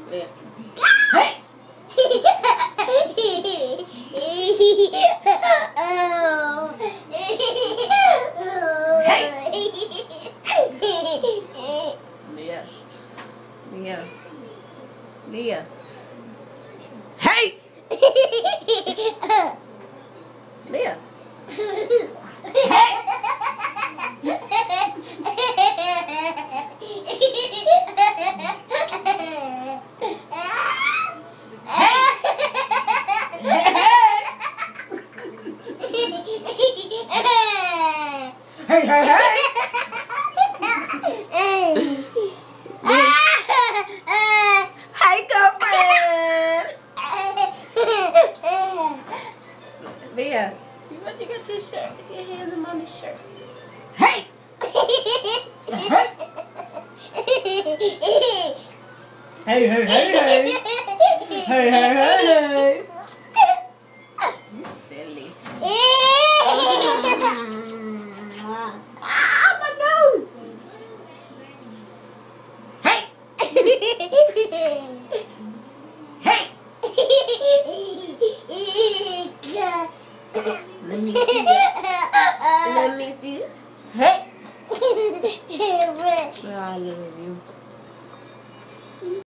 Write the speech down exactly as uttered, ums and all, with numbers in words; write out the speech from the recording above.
Leah. Hey! Leah. Leah. Leah. Hey! Leah. Hey, hey, hey! Hey, girlfriend! Leah, you want to get your shirt? Get your hands in mommy's shirt. Hey! Hey! Hey, hey, hey, hey! Hey, hey, hey, hey! You silly. Ah, my nose! Hey! Hey! Let me see that. Let me see. Hey! I love you.